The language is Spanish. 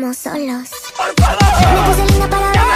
estamos solos. ¡Por favor! Me puse linda para ver.